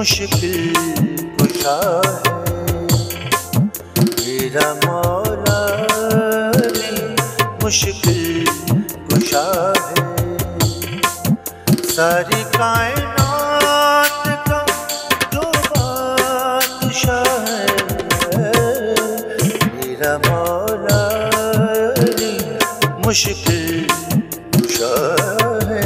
मुश्किल कुशा है मेरा मौला रे, मुश्किल कुशा है। सारी कायनात का जो बादशाह है मेरा मौला रे, मुश्किल कुशा है।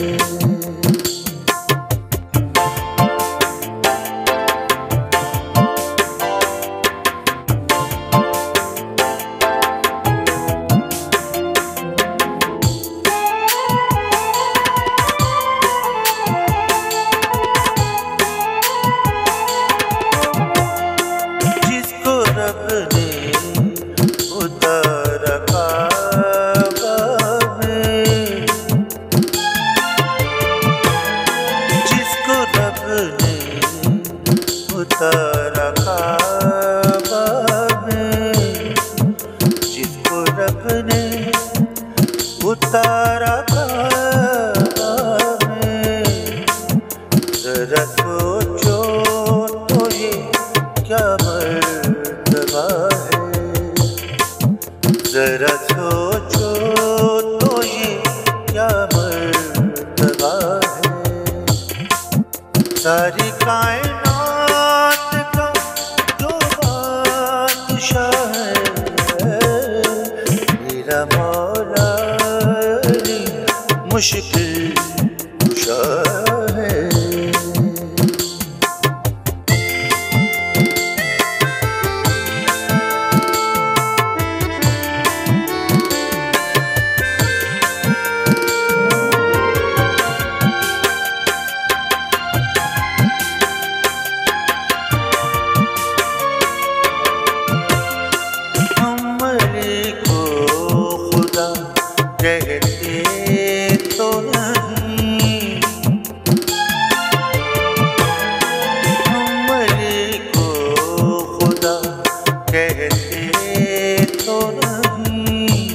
उतारा काबा में, जिसको रब ने उतारा काबा में, जरा सोचो तो ये क्या मर्तबा है, जरा सोचो तो ये क्या मर्तबा है। सारी कायनात का जो बादशाह है मेरा मौला रे, मुश्किल कुशा है। कहते तो नहीं हमरे को खुदा, कहते तो नहीं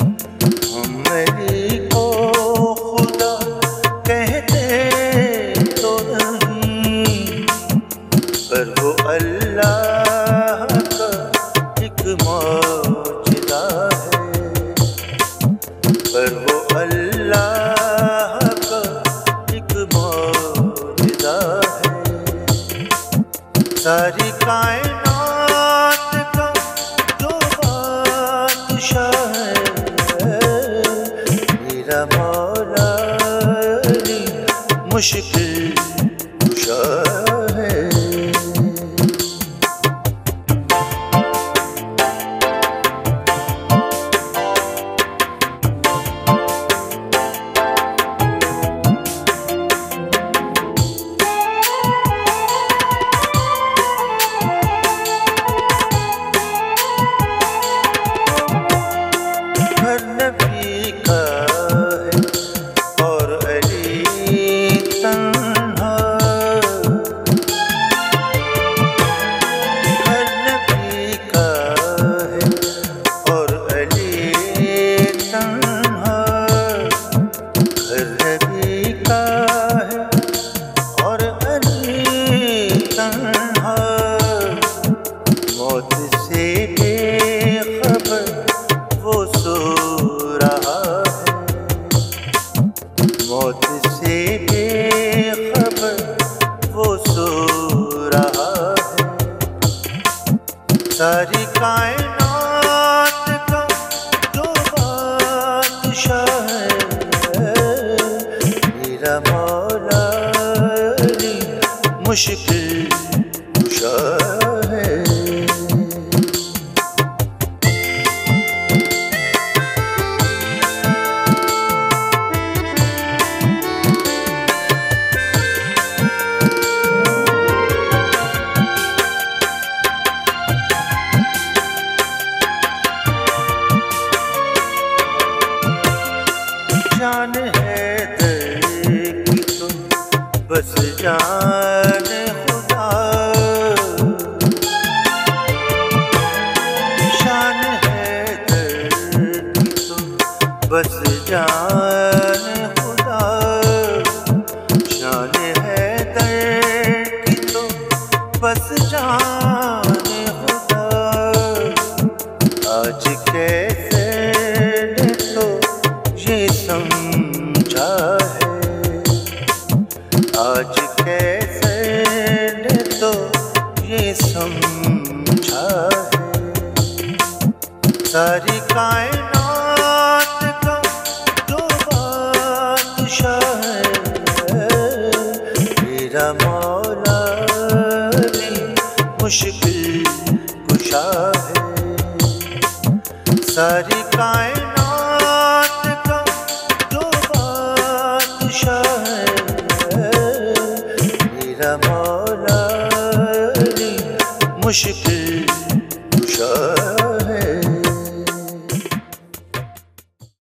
हमरे को खुदा, कहते तो नहीं, पर वो अल्लाह का एक मौजज़ा है, पर वो अल्लाह का एक मौजज़ा है। सारी कायनात का जो बादशाह है मेरा मौला रे, मुश्किल कुशा है। नबी का है और अली तन्हा, हर नबी का है और अली तन्हा, हर नबी का है और अली तन्हा, मौत से बेखबर वो सो रहा है, मौत से बेखबर वो सो रहा है। सारी कायनात का जो बादशाह है मेरा मौला रे, मुश्किल कुशा है। जान है दर की तो बस जान खुदा, शान है दर की तो बस जान खुदा, शान है दर की तो आज कैसे तो ये समझा है, आज कैसे तो ये समझा है। सारी कायनात का जो बादशाह है, मेरा मौला भी मुश्किल कुशा है। सारी कायनात का जो बादशाह है, मेरा मौला भी मुश्किल कुशा है।